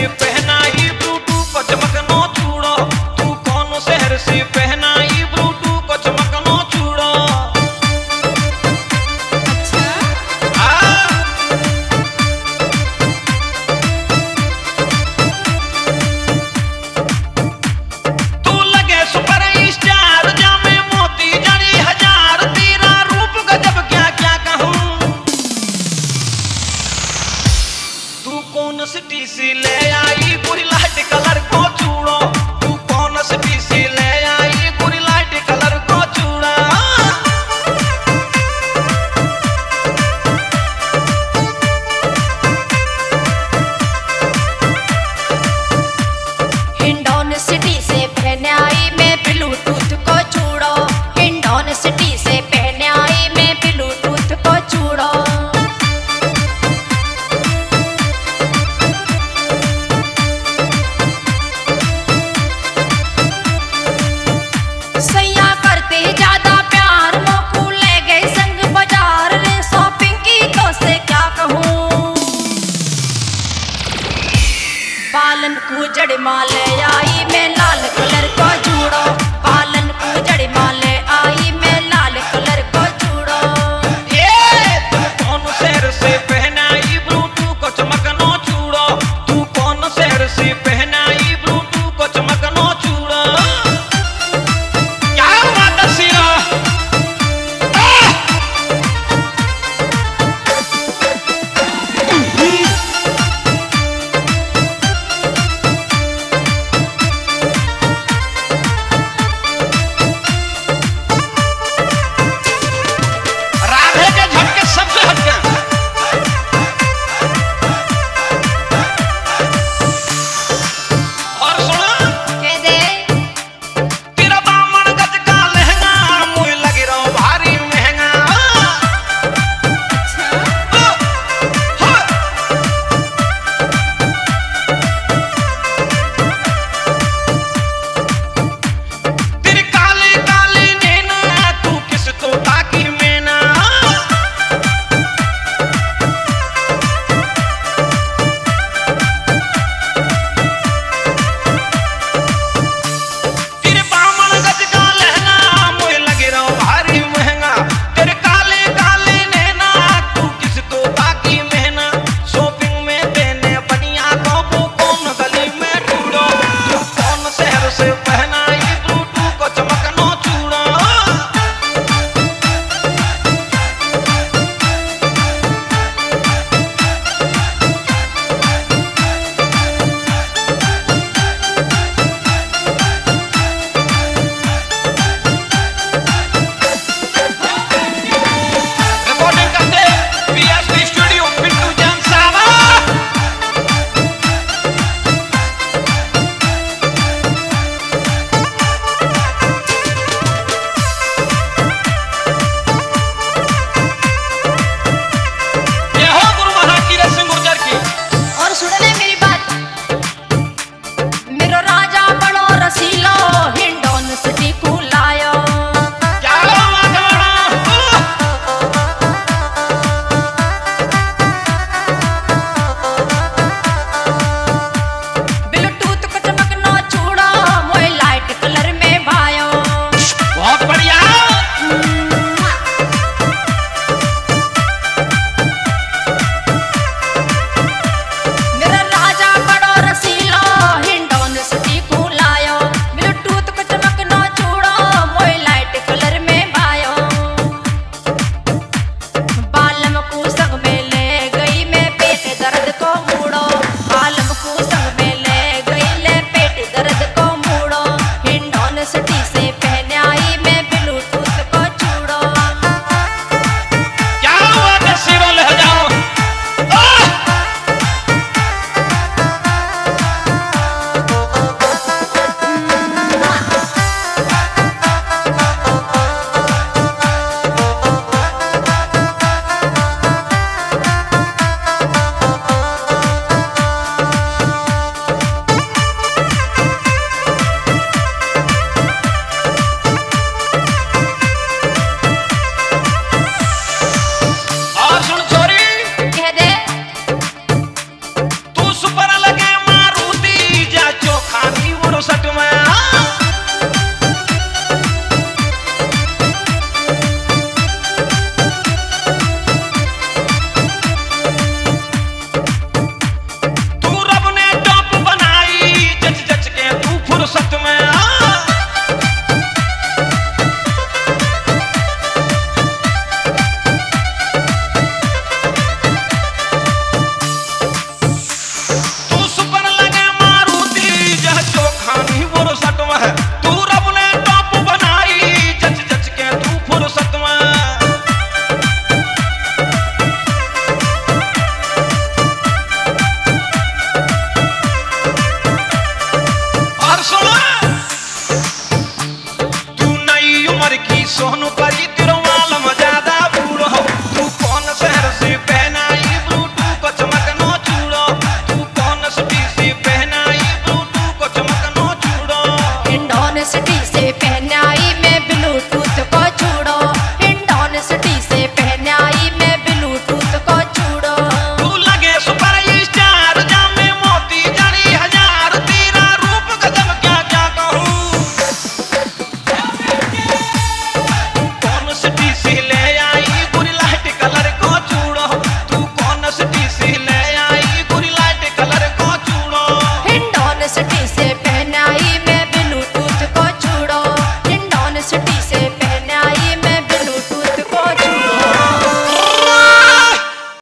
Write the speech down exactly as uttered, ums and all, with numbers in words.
से पहनाई ब्लूटूथ को चमकनो चूड़ो। तू कौन शहर से पहनाई ब्लूटूथ को चमकनो चूड़ो। अच्छा तू लगे सुपर स्टार जामे मोती जड़ी हजार। तेरा रूप गजब क्या क्या कहूँ। तू कौन सिटी से ले आई पूरी लाइट कलर को चूड़ो। तू कौन सिटी से ले आई पूरी लाइट कलर को चूड़ा। हिंडौन सिटी से पहने आई मैं ब्लूटूथ को चूड़ो। हिंडौन सिटी से पहने आई मैं ब्लूटूथ को चूड़ो। सैया करते ज्यादा प्यार मोकू ले गए संग बाजार रे। शॉपिंग की तो से क्या कहूँ। बालन को जड़ माले आई मैं लाल कलर को जूड़ो।